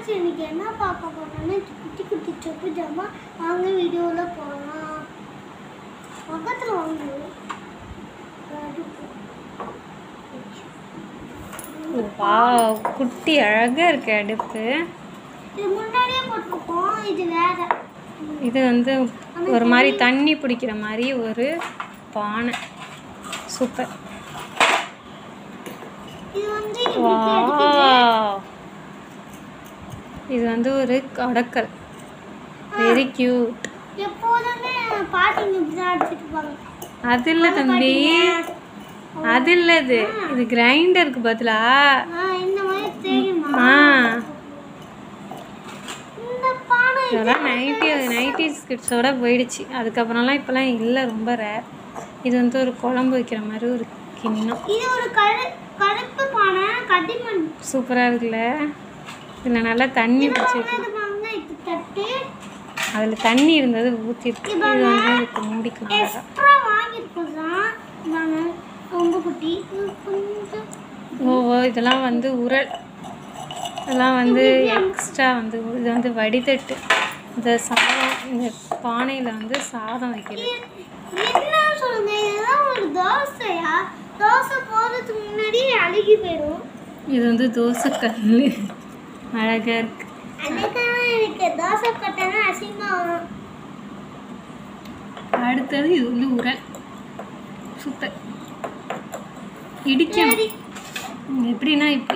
இன்னைக்கு என்ன பார்க்க போறோம்னா குட்டி குட்டி சொப்பு ஜாமா வாங்க வீடியோல போகலாம். பக்கத்துல வாங்க. வாவ், குட்டி அழகா இருக்கு அடுப்பு. இது முன்னாடியே போட்டுருக்கோம். இது வேற. இது வந்து ஒரு மாதிரி தண்ணி பிடிக்கிற மாதிரி ஒரு பானை. சூப்பர். இது வந்து வாவ், இது வந்து ஒரு கடக்கல். Very cute. எப்போதுமே பாட்டிங்க இப்படிதான் அடிச்சிட்டு இருப்பாங்க. அது அது இல்லை தம்பி, அது இல்லை. இது கிரைண்டருக்கு பதிலா இந்த மாதிரி தெரியுமா? இந்த பானை இதெல்லாம் 90s கிட்ஸோட போயிடுச்சு. அதுக்கப்புறம்லாம் இப்போலாம் இல்லை, ரொம்ப ரேர். இது வந்து ஒரு குழம்பு வைக்கிற மாதிரி ஒரு கிண்ணம். இது ஒரு கருப்பு பானை, கடிமண். சூப்பராக இருக்குல்ல. இதில் நல்லா தண்ணி பிடிச்சிருக்கு. தட்டு அதில் தண்ணி இருந்தது ஊற்றிருக்கு. இது வந்து இதுக்கு மூடிக்கலாம். எக்ஸ்ட்ரா வாங்கியிருக்கோம் தான். நாங்கள் ரொம்ப குட்டி ஓ, இதெல்லாம் வந்து உரல். இதெல்லாம் வந்து எக்ஸ்ட்ரா வந்து இது வந்து வடிதட்டு. இந்த சாதம், இந்த பானையில் வந்து சாதம் வைக்கிறது. என்ன சொல்லுங்க, இதெல்லாம் ஒரு தோசையா? தோசை போகிறதுக்கு முன்னாடி அழுகி போயிடும். இது வந்து தோசைக்கல். அழகாக இருக்கு. அழகாக இருக்கு. தோசை கட்டனா அசிங்கமாக வரும். அடுத்தது இது வந்து உரல். சூப்பர். இடிக்கணும். எப்படின்னா இப்படி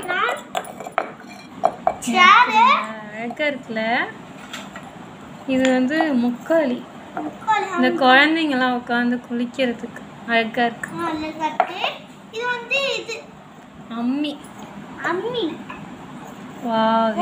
அழகாக இருக்குல்ல. இது வந்து முக்காலி. இந்த குழந்தைங்கலாம் உட்காந்து குளிக்கிறதுக்கு அழகாக இருக்கு. இது வந்து இது அம்மி. அம்மி. வாவ்,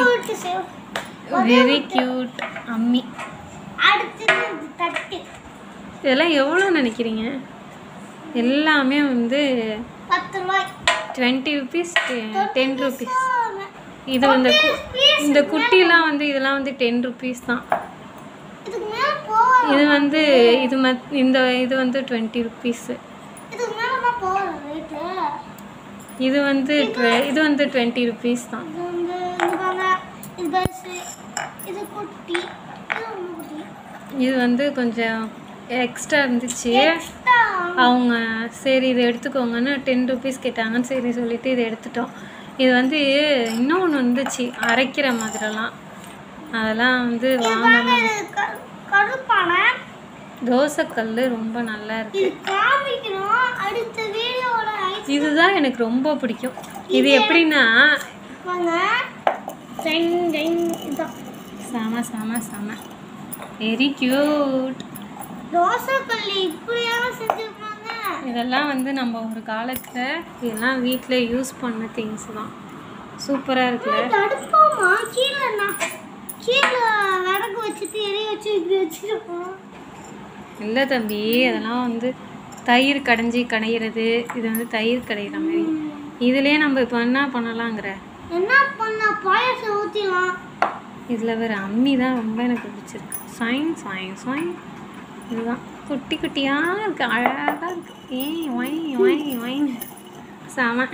வெரி கியூட் அம்மி. அடுத்தது தட்டு. இதெல்லாம் எவ்வளோ நினைக்கிறீங்க? எல்லாமே வந்து 10 ரூபாய், 20 rupees, 10 rupees. இது வந்து இந்த குட்டிலாம் வந்து இதெல்லாம் வந்து 10 rupees தான். இதுக்கு மேல போகும். இது வந்து இது வந்து 20 rupees. இதுக்கு மேல தான் போகும் ரேட். இது வந்து 20 rupees தான். இது வந்து இது பஸ். இது குட்டி. இது ரொம்ப குட்டி. இது வந்து கொஞ்சம் எக்ஸ்ட்ரா இருந்துச்சு. எக்ஸ்ட்ரா அவங்க சரி இதை எடுத்துக்கோங்கன்னு 10 rupees கேட்டாங்கன்னு சரி சொல்லிட்டு இதை எடுத்துட்டோம். இது வந்து இன்னொன்று வந்துச்சு அரைக்கிற மாதிரிலாம், அதெல்லாம் வந்து வாங்கணும். கருப்பான தோசைக்கல் ரொம்ப நல்லா இருக்கு. இது காமிக்கணும் அடுத்த வீடியோல. இதுதான் எனக்கு ரொம்ப பிடிக்கும். இது எப்படின்னா வாங்க செம செம செம வெரி கியூட். தோசைக்கல் இப்படியாக செஞ்சுருப்பாங்க. இதெல்லாம் வந்து நம்ம ஒரு காலத்தில் இதெல்லாம் வீட்டில் யூஸ் பண்ண திங்ஸ் தான். சூப்பராக இருக்குல்ல. தடுப்போமா கீழே விறகு வச்சுட்டு எரிய வச்சு இப்படி வச்சுருப்போம். இல்லை தம்பி, அதெல்லாம் வந்து தயிர் கடையிறது. இது வந்து தயிர் கடையிற மாதிரி. இதுலேயே நம்ம இப்போ என்ன பண்ணலாங்கிற, என்ன பண்ண பாயசம் ஊற்றிலாம். இதில் வேறு அம்மி தான் ரொம்ப எனக்கு பிடிச்சிருக்கு. சாயின் இதுதான் குட்டி குட்டியாக இருக்குது, அழகாக இருக்குது. ஒய் செம.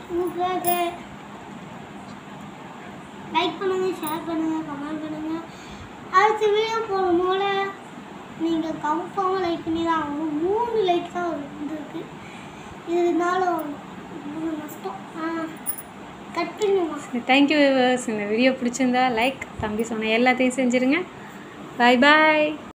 லைக் பண்ணுங்கள், ஷேர் பண்ணுங்கள், கமெண்ட் பண்ணுங்கள். அடுத்த வீடியோ போடும் போல நீங்கள் கன்ஃபார்மாக லைக் பண்ணி தான் ஆகணும். 3 லைக் தான் வந்துருக்கு. இதனாலும் நஷ்டம். கட் பண்ணுமா. Thank you viewers. இந்த வீடியோ பிடிச்சிருந்தா லைக், தம்பி சொன்ன எல்லாத்தையும் செஞ்சுருங்க. பாய் பாய்.